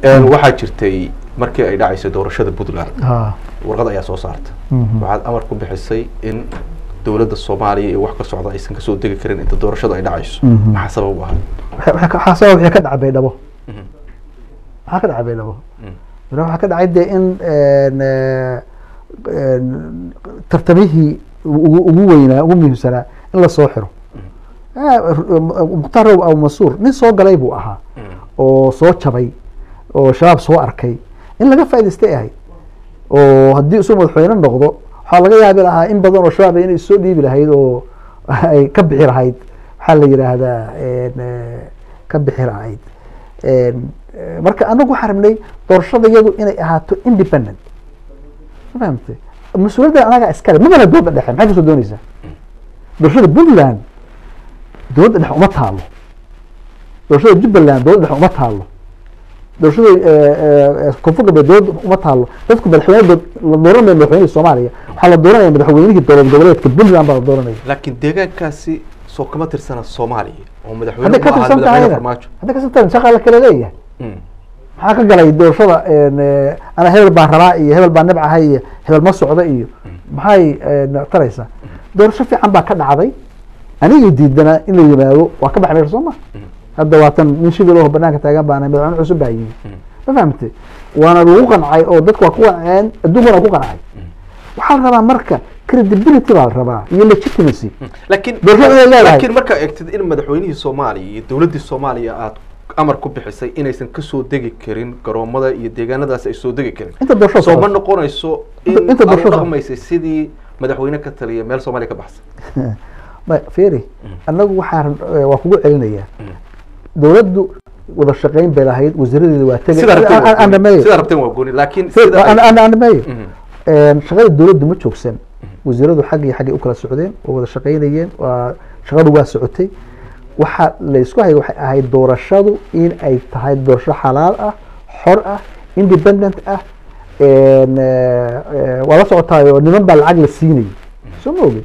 waxaa jirtay markii ay dhacayso doorashada Puntland warqad ayaa soo saartay waxaad amar ku bixisay in dawladda Soomaaliya iyo wax ka socda aysan ka soo degi karin inta doorashada ay dhacayso maxaa sabab ah waxa sabab ka dhacay Baydhabo waxa ka dhacay Baydhabo waxa ka dhacay in tartamihii ugu weynaa ugu muhiimsanaa in la soo xiro Mukhtaar Abu Mansuur nin soo galay buu ahaa oo soo jabay oo shabaab soo arkay in laga faa'iideystay ahay oo haddii uu madaxweyne noqdo waxa laga yaabi lahaa in badan oo shabaab inay soo dhiibi lahayd oo ay ka bixi lahayd waxa la yiraahdaa ka bixi lahayd marka anagu waxaan rabnay doorashadayadu inay ahaato independent فهمتي المسؤولية ده أنا أسكال ما بلا دود الحين حاجة سودونيسا درشة بولان دود الحين ما تهالو درشة جبلان دود الحين ما تهالو درشة كفوق بدود ما تهالو تذكر بالحوار الدوران من الحوار الصومالية حال الدوران من الحوارين الدورات كبولان بعض الدوران لكن دقيقة كاسي سو كما ترسنا الصومالية هم الحوار هذا كاتب سنة هذا كاتب شغال كلامية maxaa ka galay doorashada ana hebel baan rabaa iyo hebel baan nabcahay iyo hebel ma socdo iyo maxay taraysaa doorasho fiican baa ka dhacday aniga diidana in la yimaado waa ka baxay Soomaa hadda waatan min shidoo loo banaanka taagan baan madaxweyne cusub baa yimid ma fahamtay waana lagu qancay oo dadku waa ku qanceen adduunkana ku qancay waxaa la rabaa marka credibility baa la rabaa iyo legitimacy laakiin marka eegtid in madaxweynihii Soomaaliya iyo dawladda Soomaaliya aad amar ku bixisay inaysan ka soo degi karin garoomada iyo deegaanadaas ay soo degi karin inta doorasho soo ma noqonayso inta doorasho dhaqmaysa sidii madaxweyne ka taliya meel Soomaaliya ka baxsan ma fiiri anagu waxaan waa kugu celinayaa dawladdu wada shaqeyn bay lahayd wasiiradeedu waa tagay sida rabteen waa gooni laakiin sida ana may shaqada dawladdu ma joogsan wasiiradu xaq u kala socdeen oo wada shaqeynayeen waa shaqadu waa socotay waxa la isku hay waxay ahayd doorashadu in ay tahay doorasho xalaal ah xor ah independent ah wala socotay oo niman baa lacag la siinay soo moogay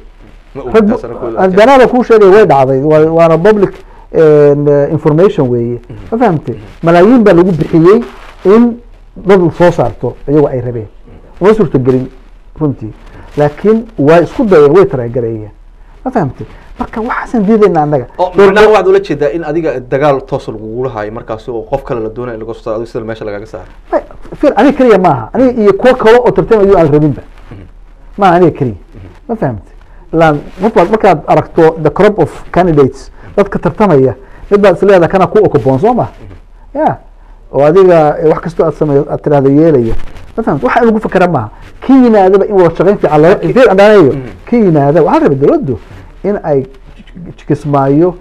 hadana ku sheegay way dhacday waana public information weeye ma fahamtay malaayiin baa lagu bixiyay in dad soo saarto iyagu ay rabeen oo suurto gelin runtii laakiin waa isku dayay way taraagareeyeen ma fahamtay marka waxaan diidaynaa anaga marna waad ula jeedaa in adiga dagaal toos lagu lahaay markaas oo qof kale la doonayo in laga soo saaro sida meesha lagaga saaro fiir aniga kaliya maaha aniga iyo kuwa kale oo tartamayo aan rabinba ma aniga kaliya ma fahamtay laan markaad aragto the crop of candidates dadka tartamaya mid baad isleedahay kana ku okoboon soo ma ya oo adiga wax kasta aad sameeyo aad tiraahdo yeelaya ma fahamtay waxa lagu fakara maaha kii yimaadaba in wada shaqayn fiican loo fiir andanayo kii yimaada waxa rabay dawladdu in ay Kismaayo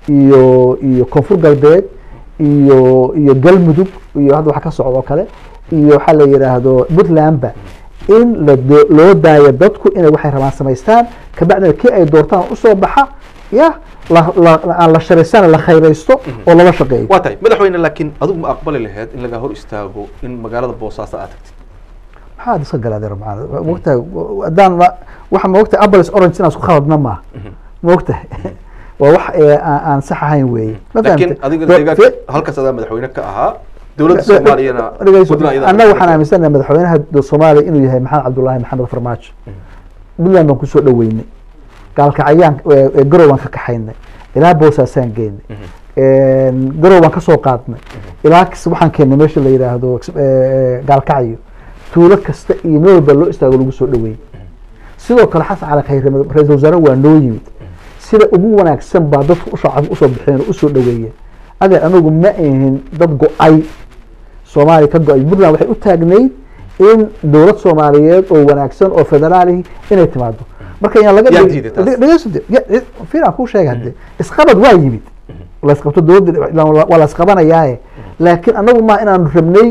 iyo koonfur galbeed iyo galmudug iyo hadda waxa ka socdo kale iyo waxa la yiraahdo Puntland in loo daayo dadku inay waxay rabaan sameystaan ka bacdina kii ay doortaan u soo baxa ya la sharaysan la khayraysto oo lala shaqeeyo waa tahay madaxweyne laakiin adigu ma aqbali lahayd in laga hor istaago in magaalada Boosaaso aad tagtid maxaad iska galaaday rabaan waqtiga adaan waxa ma waqtiga apples orange inaad ku khaladna ma موقته وواح عن صحة هاي وين لكن أديك هالكسر هذا مدحوينك كأها دولة الصومالية أنا وحنا مستنى مدحوينها الصومالي إنه يهي محمد عبد الله محمد فرماج بالله إنه كسر دويني قال كعيان جروان كحينا إلى بوساسين جين جروان كسوقاتنا إلى كسبحان كنا ماشي اللي يراهدو قال كعيو تولك ينور بلو استغلوا كسر دوين sidoo kale xas ala khayr ra'iisul wasaare waa noo yimid sida ugu wanaagsan baa dadku u shacab u soo bixeen u soo dhaweeyeen anagu ma ahin dad go'ay Soomaali ka go'ay Puntland waxay u taagnayd in dawlad Soomaaliyeed oo wanaagsan oo federaali inay timaado marka in laga dhigaysto fiiran ku sheegay isqabad waa yimid la isqabto dawladda wala isqabanayaa laakiin anagu ma inaan rabnay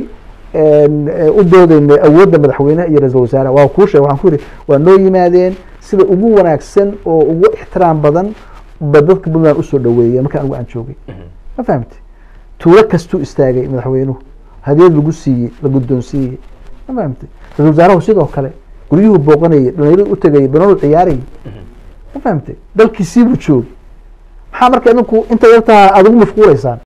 u doodayna awoodda madaxweynaha iyo ra'iisul wasaaraha waa ku sheegay waxaan ku yiri waa noo yimaadeen sida ugu wanaagsan oo ugu ixtiraam badan dadka Puntland u soo dhaweeyay marka anigu aan joogay ma fahamtay tuulo kastuu istaagay madaxweynuhu hadiyad lagu siiyay la guddoonsiiyay ma fahamtay ra'iisul wasaaraha sidoo kale guriyuhu booqanayay dhalinyaradu u tagay banool ciyaarayay ma fahamtay dalkiisii buu joogay maxaa marka idinku inta yartaa aad ugu mashquulaysaan